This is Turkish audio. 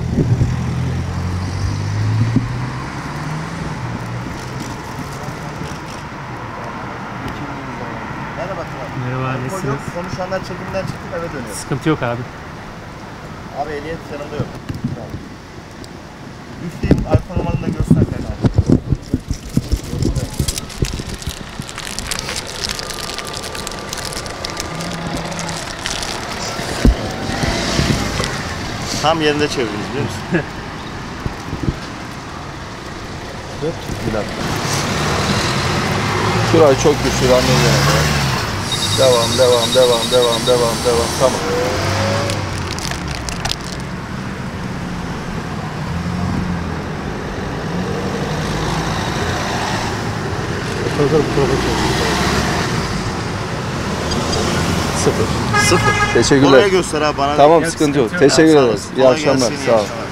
Merhaba Turan. Merhaba, nasılsınız? Konuşanlar çekimden çıktık, eve dönüyoruz. Sıkıntı yok abi. Abi ehliyet yanımda yok. Tamam. Üfleyeyim, alkol numaranı da göster kanka. Tam yerinde çevirdiniz biliyor musun? Bir dakika. Şurayı çok güçlü anlayacağım. Devam. Tamam. Sıfır. Teşekkürler. Oraya göster abi bana. Tamam, sıkıntı yok. Teşekkür ederiz. İyi Kolay akşamlar. gelsin, iyi Sağ ol. akşamlar.